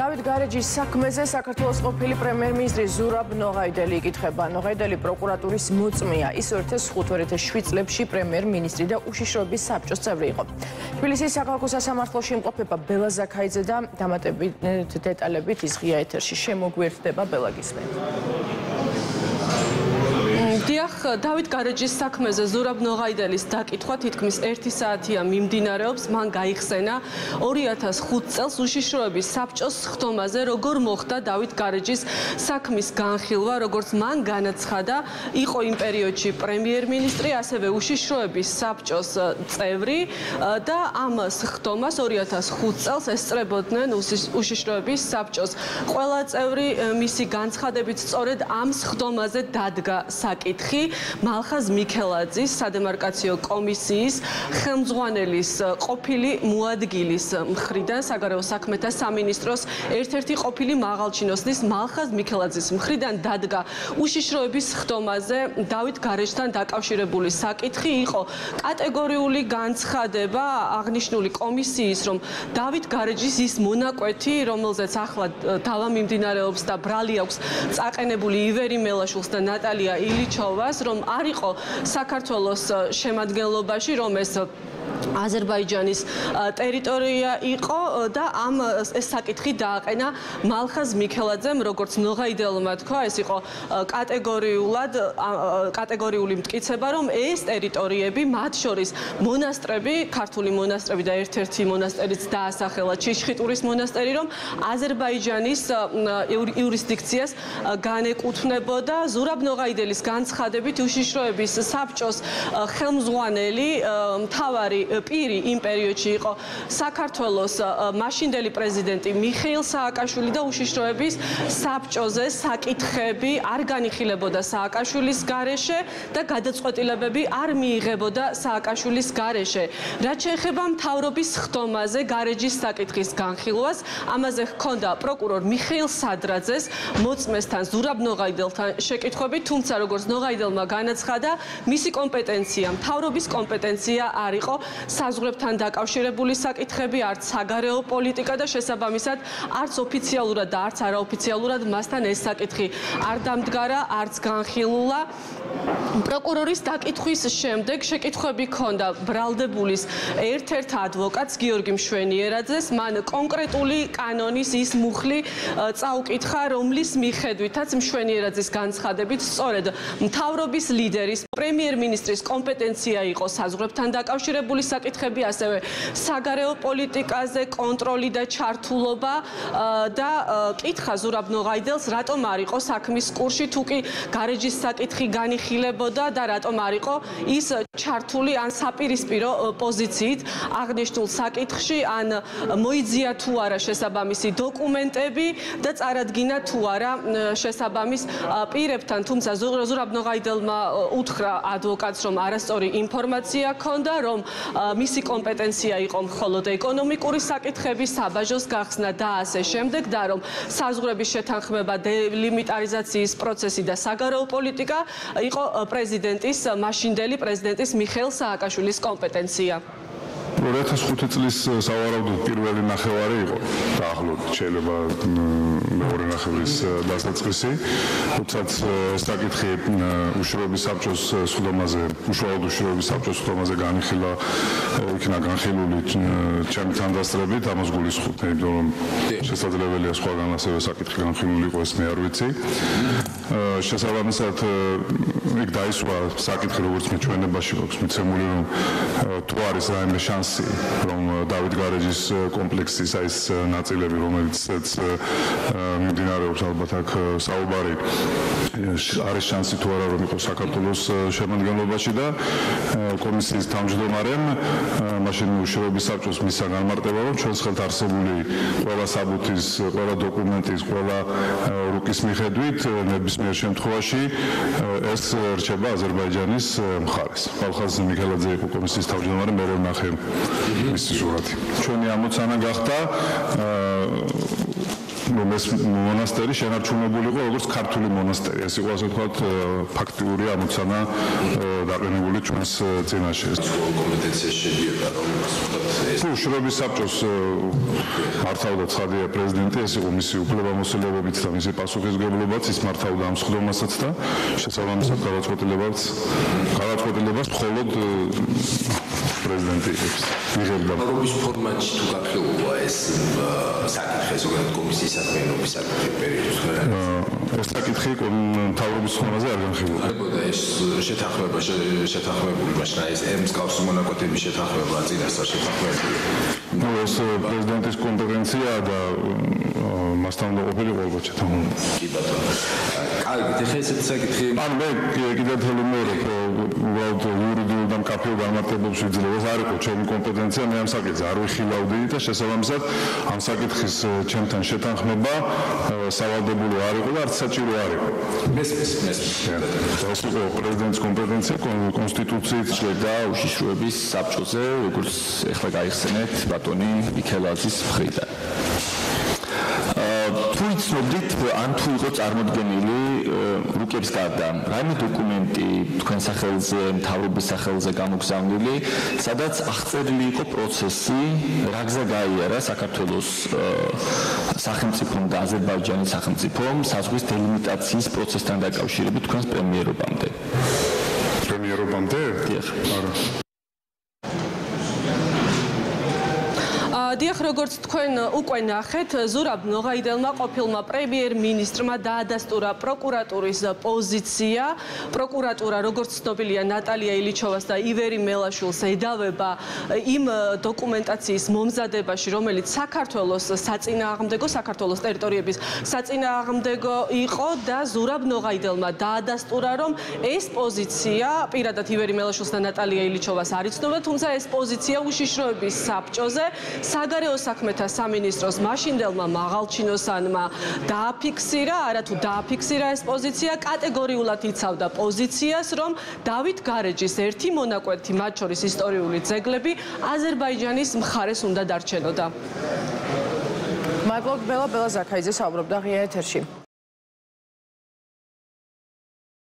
დავით გარეჯის საქმეზე საქართველოს ყოფილი პრემიერ-მინისტრი ზურაბ ნოღაიდელი იკითხება. ნოღაიდელი პროკურატურის მოწმეა. ის 2005-2007 წლებში პრემიერ-მინისტრი და უშიშროების საბჭოს წევრი იყო. თბილისის საქალაქო სასამართლოში იმყოფება ბელა ზაქაიძე და დამატებით დეტალებით ის ღია ეთერში შემოგვიერთდება. ბელა გისმენთ. დიახ, დავით გარეჯის საქმეზე ზურაბ ნოღაიდელის დაკითხვა თითქმის 1 საათია მიმდინარეობს. მან გაიხსენა 2005 წელს უშიშროების საბჭოს ხდომაზე, როგორ მოხდა დავით გარეჯის საქმის განხილვა, როგორც მან განაცხადა, იყო იმ პერიოდში პრემიერ-მინისტრი, ასევე უშიშროების საბჭოს წევრი და ამ ხდომას 2005 წელს ესწრებოდნენ უშიშროების საბჭოს ყველა წევრი. მისი განცხადებით სწორედ ამ ხდომაზე დადგა საკითხი. მალხაზ მიქელაძის სადემარკაციო კომისიის ხელმძღვანელის ყოფილი მოადგილის მხრიდან საგარეო საქმეთა სამინისტროს ერთ-ერთი ყოფილი მაღალჩინოსნის მალხაზ მიქელაძის მხრიდან დადგა უშიშროების ხდომაზე დავით გარეჯთან დაკავშირებული საკითხი. იყო კატეგორიული განცხადება აღნიშნული კომისიის, რომ დავით გარეჯის ის მონაკვეთი, რომელზეც ახლა დავა მიმდინარეობს და ბრალი აქვს წაყენებული ივერი მელაშვილს და ნატალია ილიჩოვას, რომ არ იყო საქართველოს შემადგენლობაში, რომ ეს აზერბაიჯანის ტერიტორია იყო და ეს საკითხი დააყენა მალხაზ მიქელაძემ, როგორც ნოღაიდელმა თქვა, ეს იყო კატეგორიული მტკიცება, რომ ეს ტერიტორიები, მათ შორის მონასტრები, ქართული მონასტრები და ერთ-ერთი მონასტერიც დაასახელა ჩიშხიტურის მონასტერი, რომ აზერბაიჯანის იურისდიქციას განეკუთვნებოდა. ზურაბ ნოღაიდელის განცხადებით უშიშროების საბჭოს ხელმძღვანელი მთავარი პირი იმ პერიოდში იყო საქართველოს მაშინდელი პრეზიდენტი მიხეილ სააკაშვილი და უშიშროების საბჭოზე საკითხები არ განიხილებოდა სააკაშვილის გარეშე და გადაწყვეტილებები არ მიიღებოდა სააკაშვილის გარეშე. რაც შეეხება მთავრობის ხდომაზე გარეჯის საკითხის განხილვას, ამაზე ჰქონდა პროკურორ მიხეილ სადრაძეს მოწმესთან ზურაბ ნოღაიდელთან შეკითხვები, თუმცა როგორც ნოღაიდელმა განაცხადა, მისი კომპეტენცია, მთავრობის კომპეტენცია არ იყო საზღვრებთან დაკავშირებული საკითხები, არც საგარეო პოლიტიკა და შესაბამისად არც ოფიციალურად და არც არაოფიციალურად მასთან ეს საკითხი არ დამდგარა, არც განხილულა. პროკურორის დაკითხვის შემდეგ შეკითხვები ჰქონდა ბრალდებულის ერთ-ერთ ადვოკატს გიორგი მშვენიერაძეს. მან კონკრეტული კანონის ის მუხლი წაუკითხა, რომლის მიხედვითაც მშვენიერაძის განცხადებით სწორედ მთავრობის ლიდერის პრემიერ-მინისტრის კომპეტენცია იყო საზღვრებთან დაკავშირებული საკითხები, ასევე საგარეო პოლიტიკაზე კონტროლი და ჩართულობა და კითხა ზურაბ ნოღაიდელს, რატომ არ იყო საქმის კურსში, თუ კი გარეჯის საკითხი განიხილებოდა და რატომ არ იყო ის ჩართული ან საპირისპირო პოზიციით აღნიშნულ საკითხში, ან მოიძია თუ არა შესაბამისი დოკუმენტები და წარადგინა თუ არა შესაბამის პირებთან. თუმცა ზურაბ ნოღაიდელმა უთხრა ადვოკატს, რომ არასწორი ინფორმაცია ჰქონდა, რომ მისი კომპეტენცია იყო მხოლოდ ეკონომიკური საკითხები, საბაჟოს გახსნა და ასე შემდეგ და რომ საზღვრების შეთანხმება, დელიმიტარიზაციის პროცესი და საგარეო პოლიტიკა იყო პრეზიდენტის, მაშინდელი პრეზიდენტის მიხეილ სააკაშვილის კომპეტენცია. 2005 წლის სავარაუდოდ პირველი ნახევარი იყო დაახლოებით, შეიძლება მეორე ნახევრის დასაწყისი, თუმცაც საკითხი უშიშროების საბჭოს ხდომაზე, უშუალოდ უშიშროების საბჭოს ხდომაზე განიხილა, იქნა განხილული ჩემი თანდასწრებით, ამას გულისხმობ, რომ შესაძლებელია სხვაგან ასევე საკითხი განხილული იყო, ეს მე არ ვიცი. შესაბამისად იქ დაისვა საკითხი, როგორც მე ჩვენებაში გვაქვს მიცემული, რომ თუ არის რაიმე შანსი, რომ დავით გარეჯის კომპლექსის ეს ნაწილები, რომელიც მიმდინარეობს ალბათ აქ საუბარი, არის შანსი თუ არა, რომ იყოს საქართველოს შემადგენლობაში და კომისიის თავმჯდომარემ მაშინ უშიშროების საბჭოს მისცა განმარტება, რომ ჩვენს ხელთ არსებული ყველა საბუთის, ყველა დოკუმენტის, ყველა რუკის მიხედვით ნებისმიერ შემთხვევაში ეს რჩება აზერბაიჯანის მხარეს. მალხაზ მიქელაძე იყო კომისიის თავმჯდომარე, მე ვნახე მისი სურათი. ჩვენი ამოცანა გახდა, რომ ეს მონასტერი შენარჩუნებული იყო როგორც ქართული მონასტერი. ეს იყო ასე ვთქვათ ფაქტიური ამოცანა დაყენებული ჩვენს წინაშე. კომპეტენციაში შედიოდა რომ უშიშროების საბჭოს მართავდა ცხადია პრეზიდენტი, ეს იყო მისი უფლებამოსილებებით და მისი პასუხისმგებლობაც, ის მართავდა ამ სხდომასაც და შესაბამისად გადაწყვეტილებას მხოლოდ პრეზიდენტი იღებდა. მთავრობის ფორმატში თუ გახილულა ეს საკითხი ზოგადად კომისიის საქმიანობის საკითხი პერიოდში ეს საკითხი მთავრობის ხმაზე არ განხილულა. ეს შეთანხმებული მაშინ ეს მსგავსი მონაკვეთების შეთანხმება წინასწარ შეთანხმებული. ეს პრეზიდენტის კომპეტენციაა და მასთან უნდა ყოფილიყო ალბათ შეთანხმება. კი ბატონო. კარგი, ეხლა ესეთი საკითხი ანუ მე კიდევ თელმეორებ უბრალოდ იურიდიულ და მკაფიო განმარტებებს ვიძლევ. ეს არ იყო ჩემი კომპეტენცია, მე ამ საკითხზე არ ვიხილავდი და შესაბამისად ამ საკითხის ჩემთან შეთანხმება სავალდებულო არ იყო და არც საჭირო არ იყო. მესმის. ეს იყო პრეზიდენტის კომპეტენცია კონსტიტუციით და უშიშროების საბჭოზე, როგორც ეხლა გაიხსენეთ ბატონი მიქელაძის მხრიდან. თუ იცნობდით, ან თუ იყო წარმოდგენილი რუკების გარდა, რაიმე დოკუმენტი თქვენ სახელზე, მთავრობის სახელზე გამოგზავნილი, სადაც აღწერილი იყო პროცესი, რა გზა გაიარა საქართველოს სახელმწიფომ და აზერბაიჯანის სახელმწიფომ საზღვრის დელიმიტაციის პროცესთან დაკავშირებით თქვენს პრემიერობამდე. პრემიერობამდე? დიახ. არა. დიახ, როგორც თქვენ უკვე ნახეთ, ზურაბ ნოღაიდელმა ყოფილმა პრემიერ-მინისტრმა დაადასტურა პროკურატურის პოზიცია. პროკურატურა, როგორც ცნობილია, ნატალია ილიჩოვას და ივერი მელაშვილს ედავება იმ დოკუმენტაციის მომზადებაში, რომელიც საქართველოს საწინააღმდეგო, საქართველოს ტერიტორიების საწინააღმდეგო იყო და ზურაბ ნოღაიდელმა დაადასტურა, რომ ეს პოზიცია პირადად ივერი მელაშვილს და ნატალია ილიჩოვას არ იცნობდა, თუმცა ეს პოზიცია უშიშროების საბჭოზე საგარეო საქმეთა სამინისტროს მაშინდელმა მაღალჩინოსანმა დააფიქსირა, არათუ დააფიქსირა ეს პოზიცია, კატეგორიულად იცავდა პოზიციას, რომ დავით გარეჯის ერთი მონაკვეთი, მათ შორის ისტორიული ძეგლები, აზერბაიჯანის მხარეს უნდა დარჩენოდა. მადლობთ, ბელა ზაქაიძე საუბრობდა ღია ეთერში.